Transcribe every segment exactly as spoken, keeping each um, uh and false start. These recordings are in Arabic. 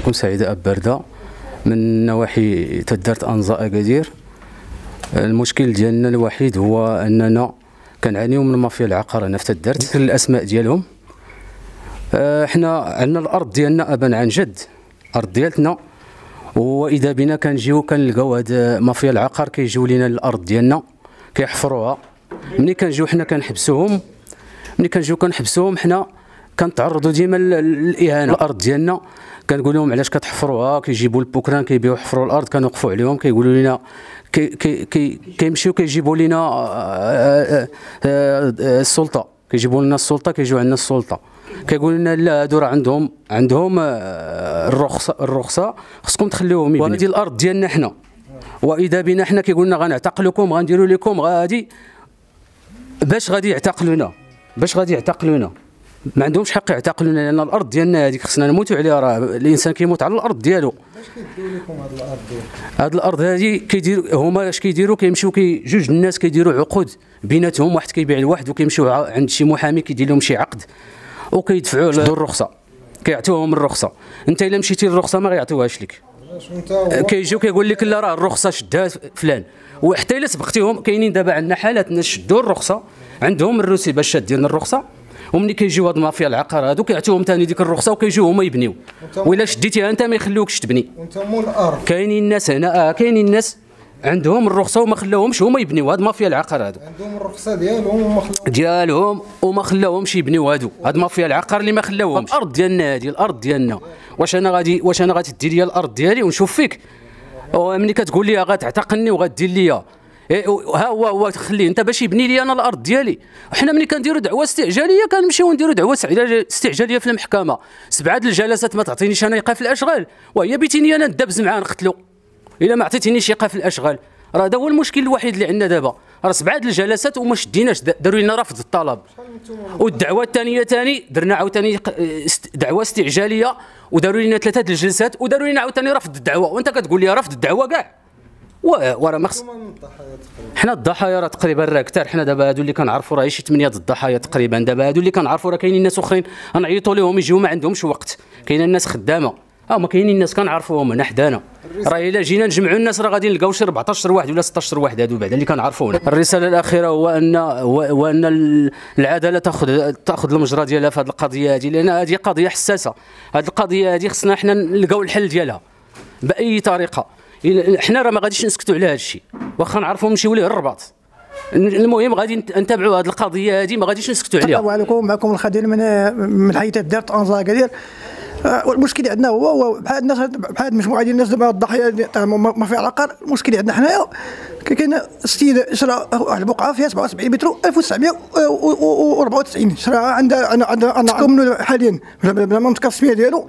معكم سعيد أب بردة من نواحي تدارت أنزاء أكادير. المشكل ديالنا الوحيد هو أننا كنعانيو من مافيا العقار هنا في تدارت. ذكر الأسماء ديالهم، حنا عندنا الأرض ديالنا أبا عن جد، الأرض ديالتنا، وإذا بنا كنجيو كنلقاو هاد مافيا العقار كيجيو لينا الأرض ديالنا كيحفروها. ملي كنجيو حنا كنحبسوهم، ملي كنجيو كنحبسوهم حنا كنتعرضوا ديما للاهانه. الارض ديالنا كنقول لهم علاش كتحفروها، كيجيبوا البوكران كيبيعوا يحفروا الارض، كنوقفوا عليهم كيقولوا لنا كي كي كي كيمشيو كيجيبوا لنا السلطه، كيجيبوا لنا السلطه، كيجيو عندنا السلطه كيقولوا لنا لا هادو راه عندهم عندهم الرخصه الرخصه خصكم تخليوهم يبنيو. هذه الارض ديالنا حنا، واذا بنا حنا كيقول لنا غنعتقلكم غنديروا لكم غادي. باش غادي يعتقلونا باش غادي يعتقلونا ما عندهمش حق يعتقلونا، لان الارض ديالنا هذيك خصنا نموتوا عليها. راه الانسان كيموت على الارض ديالو. باش كيديروا لكم هذه الارض ديالكم؟ هذه الارض هذه كيديروا هما اش كيديروا، كيمشيو كي جوج الناس كيديروا عقود بيناتهم، واحد كيبيع لواحد وكيمشيو عند شي محامي كيدير لهم شي عقد وكيدفعوا له الرخصه، كيعطيوهم الرخصه. انت الا مشيتي للرخصه ما غيعطيوهاش لك، كيجيو كيقول لك لا راه الرخصه شدها فلان. وحتى الا سبقتيهم، كاينين دابا عندنا حالات ناس شدوا الرخصه عندهم الروسي باش شادين الرخصه، وملي كيجيو هاد المافيا العقار هادو كيعطيوهم ثاني ديك الرخصه وكيجيو هما يبنيو، وإلا شديتيها انت ما يخليوكش تبني. وانت مول الارض. كاينين الناس هنا اه كاينين الناس عندهم الرخصه وما خلاوهمش هما يبنيو. هاد مافيا العقار هادو عندهم الرخصه ديالهم وما خلاوهمش ديالهم وما خلاوهمش يبنيو. هادو هاد مافيا العقار اللي ما خلاوهمش. الارض ديالنا هادي، الارض ديالنا. واش انا غادي واش انا غتدي لي الارض ديالي ونشوف فيك؟ وملي كتقول لي غتعتقلني وغدير لي ها هو هو تخليه انت باش يبني لي انا الارض ديالي. حنا ملي كنديروا دعوه استعجاليه كنمشيو نديروا دعوه استعجاليه في المحكمه، سبعه د الجلسات ما تعطينيش انا ايقاف الاشغال، وهي بيتيني انا ندبز معاه نقتلو الا ما عطيتينيش ايقاف الاشغال. راه هذا هو المشكل الوحيد اللي عندنا دابا، راه سبعه د الجلسات وما شديناش، داروا لنا رفض الطلب. والدعوه الثانيه ثاني درنا عاوتاني دعوه استعجاليه وداروا لنا ثلاثه د الجلسات وداروا لنا عاوتاني رفض الدعوه، وانت كتقول لي رفض الدعوه كاع. وراه ما خص حنا الضحايا راه تقريبا راه كثار. حنا دابا هادو اللي كنعرفوا راه شي ثمانيه د الضحايا تقريبا. دابا هادو اللي كنعرفوا راه كاينين ناس اخرين نعيطوا لهم يجيو ما عندهمش وقت، كاينين الناس خدامه، ها هما كاينين الناس كنعرفوهم هنا حدانا. راه الا جينا نجمعوا الناس راه غادي نلقاو شي أربعطاش واحد ولا ستطاش واحد هادو بعدا اللي كنعرفوهم. الرساله الاخيره هو ان هو ان العداله تاخذ تاخذ المجرى ديالها في هذه القضيه هذه، لان هذه قضيه حساسه. هذه القضيه هذه خصنا حنا نلقاو الحل ديالها باي طريقه. حنا راه ما غاديش نسكتوا على هذا الشيء، واخا نعرفوا نمشيو ليه الرباط. المهم غادي نتابعوا هذه القضيه هذه، ما غاديش نسكتوا عليها. السلام عليكم، معكم الخدير من من حي تدارت أنزاء أكادير. المشكل عندنا هو بحال الناس بحال مجموعه ديال الناس دابا الضحايا ما في عقار. المشكل عندنا حنايا كاين السيد شرا واحد البقعه فيها سبعة وسبعين متر ألف وتسعمائة وأربعة وتسعين، شراها عندها عندها عندها حاليا بلا ما نذكر السميه ديالو.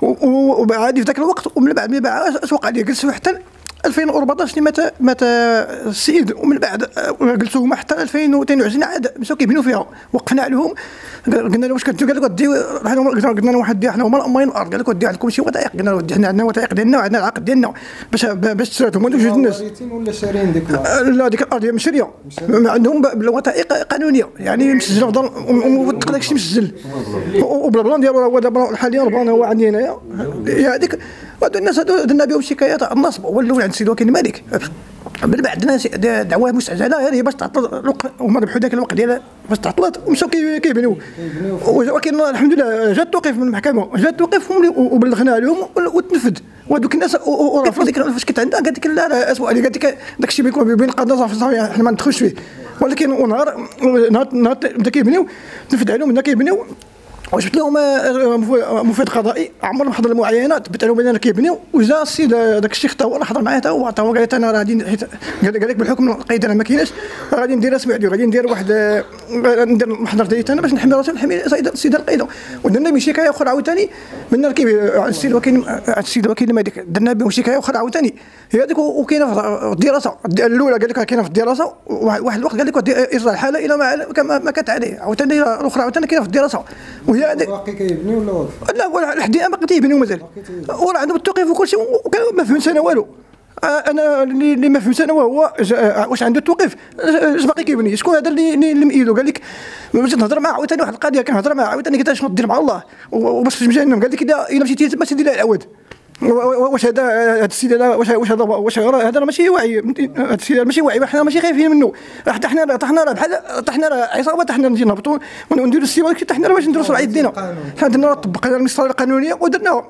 وعادي في ذاك الوقت ومن بعد ما باعها اش وقع ليه؟ جلس حتى ألفين وأربعطاش اللي مات مات السيد، ومن بعد جلسوا هما حتى ألفين واثنين وعشرين عاد مشاو كيبنيو فيها. وقفنا عليهم قلنا له واش كدير؟ قال لك ودي قلنا له واحد حنا هما الامين الارض، قال لك ودي عندكم شي وثائق؟ قلنا له ودي حنا عندنا وثائق ديالنا وعندنا العقد ديالنا باش باش تشراتهم جوج الناس. ولا شارين ديك الارض؟ لا ديك الارض هي مشريه عندهم بالوثائق قانونيه، يعني مسجله في دار وموثق داك الشيء مسجل وبلا بلان ديالو. هو دابا حاليا البلان هو عندي هنايا هذيك. هادو الناس هادو درنا بهم شكايات على النصب، ولاو عند السيد وكيل الملك. من بعد ناس دعوه مستعجله هذه باش تعطل، هما ربحوا ذاك الوقت ديالها باش تعطلت ومشاو كيبنيو. ولكن الحمد لله جات توقيف من المحكمه، جات توقيف وبلغنا لهم وتنفذ. وهذوك الناس وراه ديك فاش كنت عندها قالت لك لا لا اسمع لي، قالت لك داك الشيء بيكون بين قضاء صافي حنا ما ندخلوش فيه. ولكن ونهار نهار بدا كيبنيو تنفذ عليهم، بدا كيبنيو وجبت لهم مفيد قضائي عمرهم حضر المعاينات بت لهم بان كيبنيو. وجا السيد داك الشيخ تا هو راه حضر معايا تا هو تا هو قال انا راه غادي قال لك بالحكم القيد انا ما كايناش، غادي ندير اسمع لي غادي ندير واحد ندير محضر ديالي انا باش نحمي راسي ونحمي السيد القيد. ودرنا به شكايه اخرى عاوتاني من ركب السيد وكيل السيد وكيل الملك، درنا به شكايه اخرى عاوتاني هي هذيك. وكاينه في الدراسه الاولى قال لك كاينه في الدراسه، واحد الوقت قال لك ارجع الحاله الى ما ما كانت عليه. عاوتاني الاخرى عاوتاني كاينه في الدراسه وهي باقي كيبنيو ولا واقف؟ لا ولا لحد الان باقي تيبنيو مازال، وراه عندهم التوقيف وكل شيء. ما فهمتش انا والو. انا اللي ما فهمتش انا هو واش عنده التوقيف اش باقي كيبني؟ شكون هذا اللي اللي مئيدو؟ قال لك باش نهضر معاه عاوتاني واحد القضيه كنهضر معاه عاوتاني قلت له شنو دير مع الله وباش تمشي لهم. قال لك الا الا مشيتي تما سيدي لا العواد واش هذا هذا السيد هذا واش واش هذا واش هذا ماشي وعي، هذا السيد ماشي وعي، حنا ماشي خايفين منه، حتى حنا حتى حنا بحال حتى حنا عصابه، حتى حنا نجي نهبطوا ونديروا السيوله، حتى حنا باش نديروا صراع يدينا، حنا درنا طبقنا المسطره القانونيه ودرنا،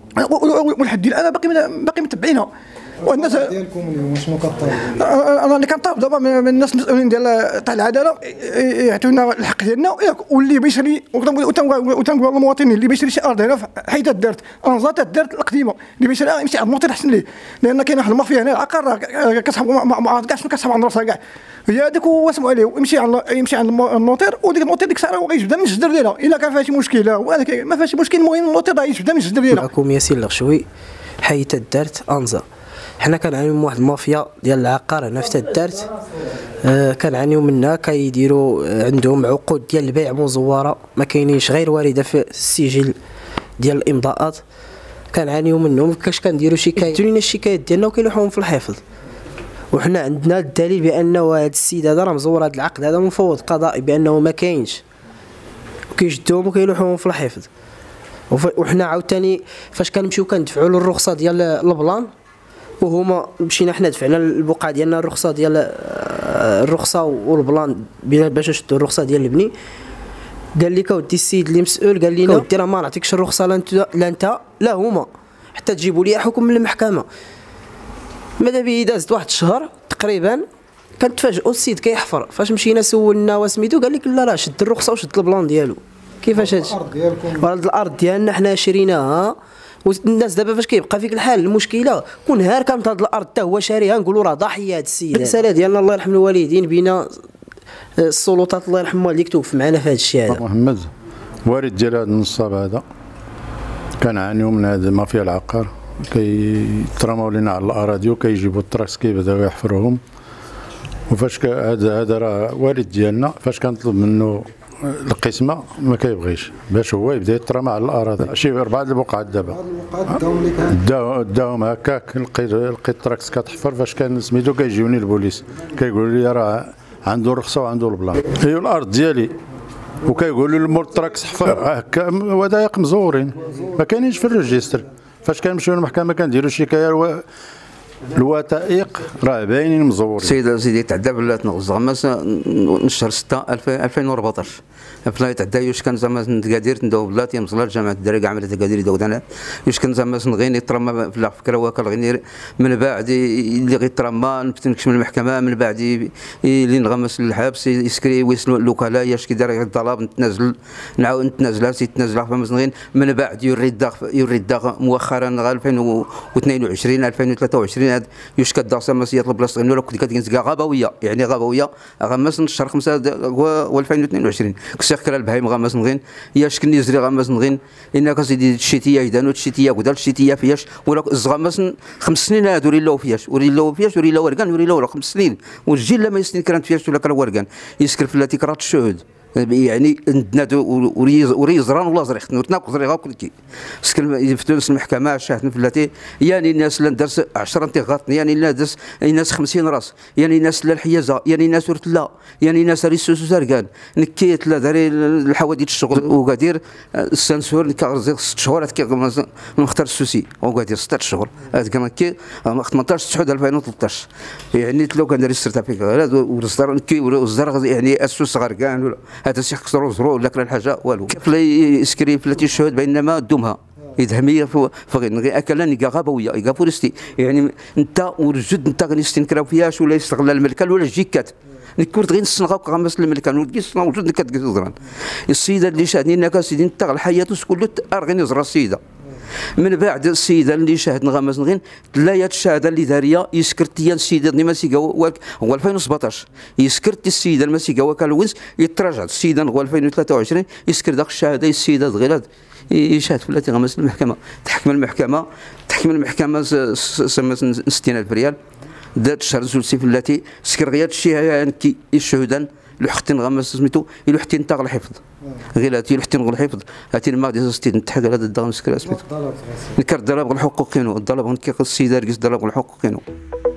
والحد الان باقي باقي متبعينها. والناس ديالكم اليوم شنو كطالب؟ انا اللي كنطالب دابا من الناس المسؤولين ديال تاع العداله يعطيونا الحق ديالنا، واللي بيشري وتنقول للمواطنين اللي بيشري شي ارض هنا حيت دارت انظا دارت القديمه، اللي بيشري يمشي عند المواطن احسن ليه، لان كاين واحد المافيا هنا العقار كتسحب مع كاع شنو كتسحب عند راسها كاع، هي هذيك واسمعوا عليه يمشي عند يمشي عند النوطير، وديك النوطير ديك الساعه غيجبدها من الجدر ديالها، الا كان فيها شي مشكله ما فيهاش مشكل، المهم النوطير غيجبدها من الجدر ديالها. معكم ياسين الغشوي حيت دارت انظا. حنا كنعانيو من واحد المافيا ديال العقار هنا في تدارت، آه كنعانيو منها، كيديروا عندهم عقود ديال البيع مزوره ما كاينينش غير وارده في السجل ديال الامضاءات، كنعانيو منهم. كاش كنديروا شكايه ديروا لنا الشكايات ديالنا وكيلوحوهم في الحفظ، وحنا عندنا الدليل بانه هذا السيد هذا راه مزور، هذا العقد هذا مفوض قضائي بانه ما كاينش، وكيجدوهم وكيلوحوهم في الحفظ. وحنا عاوتاني فاش كنمشيو كندفعوا له الرخصه ديال البلان، وهما مشينا حنا دفعنا البقعه ديالنا الرخصه ديال الرخصه والبلان باش نشدوا الرخصه ديال البني، قال لك اودي السيد اللي مسؤول قال لنا اودي راه ما نعطيكش الرخصه لا انت لا انت لا هما حتى تجيبوا لي حكم من المحكمه. ماذا به دازت واحد الشهر تقريبا كنتفاجئوا السيد كيحفر، فاش مشينا سولنا وسميتو قال لك لا راه شد الرخصه وشد البلان ديالو. كيفاش هادشي؟ الارض الارض ديالنا حنا شريناها، والناس دابا فاش كيبقى فيك الحال المشكله كون هار كانت هاد الارض حتى هو شاريها نقولوا راه ضحيه هاد السيد. الرساله ديالنا الله يرحم الوالدين بينا السلطات الله يرحمها اللي توقف معنا في هاد الشيء هذا. محمد وارد ديال هذا النصاب هذا كنعانيو من هذا مافيا العقار، كيترماو لينا على الاراضي وكيجيبوا التراكس كيبداو يحفروهم، وفاش هذا هذا راه والد ديالنا فاش كنطلب منه القسمه ما كيبغيش باش هو يبدا يترمى على الاراضي. شي اربعه البقعات دابا داو داهم هكاك، لقيت لقيت التراكس كتحفر، فاش كان سميتو كيجيوني البوليس كيقولوا لي راه عنده الرخصه وعنده البلان، هي الارض ديالي، وكيقولوا لي مول التراكس حفر هكا ودائق مزورين ما كاينينش في الريجستر. فاش كنمشيو للمحكمه كنديروا شكايه الوثائق راه باينين مزورين. السيد سيدي تعدى بلات نغمس نشهر ستة ألفين وأربعطاش فلا يتعدى يوش كان زعما تقادير ندو بلاتي مزلا جامعه الدراري كاع عملت تقادير داودنا يوش كان زعما نغيني ترمى في الفكره واكل غير من بعد اللي غيترمى نكشف من المحكمه، من بعد اللي نغمس للحبس يسكري ويسلو الوكاله ياش كي دار الطلب نتنازل نعاود نتنازل سي تنازل في مزنغين، من بعد يوري الداغ يوري الداغ مؤخرا ألفين واثنين وعشرين ألفين وثلاثة وعشرين هاد يوش كدار سماسيه البلاصه ولا كنت كتلقى غابويه يعني غابويه غمس نشهر خمسة ألفين واثنين وعشرين كسيخ كرا البهايم غمس نغين ياش كني زري غمس نغين انك سيدي الشتيه يدانو الشتيه كدا الشتيه فياش ولا الزغمس خمس سنين هادو ريلاو فياش وريلاو فياش وريلاو ورقان وريلاو خمس سنين والجيل لما يسنين كرانت فياش ولا كرا ورقان يسكر في التي كرات الشهود يعني ندو وريزران ولا زريخ نتناق زريغا كلكي سكن يفتوس المحكمه شاهد فلاتي يعني الناس اللي درس عشرة انتقاط يعني الناس الناس خمسين راس يعني الناس الحيازه يعني الناس ورتلا يعني الناس ريسوس زرقان نكيت لا داري الحوادث الشغل وقادير السنسور نكارزي ست شهور كي نختار السوسي وقادير ستة شهور هذا كان كي ثمنطاش تسعود ألفين وثلاثطاش يعني لو كان داري السيرتيفيكا هذا ورزدار نكي ورزدار يعني اسوس غرقان ولا هذا شي خسروا زرو ولا كلا الحاجه والو كيف لا يسكري فلاتي الشهود بينما دومها يدهميه فغير اكلا نيكا غابويه يكا فورستي يعني انت ورجد انت غنستنكراو فيهاش ولا يستغل الملكه ولا الجيكات نكورت غير نصنغاو غمس الملكه ولكن صنا وجود كتزران السيده اللي شاهدني انك سيدي انت الحياه كله ارغني زرا السيده من بعد السيده اللي شاهد نغمس نغين تلايات الشهاده اللي داريه يسكرت هي السيده اللي ماسيكا هو ألفين وسبعطاش يسكرت السيده الماسيكا وكالوينز يتراجع السيده هو ألفين وثلاثة وعشرين يسكر داك الشهاده السيده غير يشهد في التي غمس المحكمه تحكم المحكمه تحكم المحكمه ستين ألف ريال دات الشهر زولسي في التي سكر غير الشهاده كي الشهدان لحتين غمس سميتو لحتين تاغ الحفظ غير هاتي لحتين غير الحفظ هاتي ما غادي ستين نتحق على هذا الدغم سكر سميتو نكر الضرب الحقوق كينو الضرب نكي السيده ركز الضرب الحقوق كينو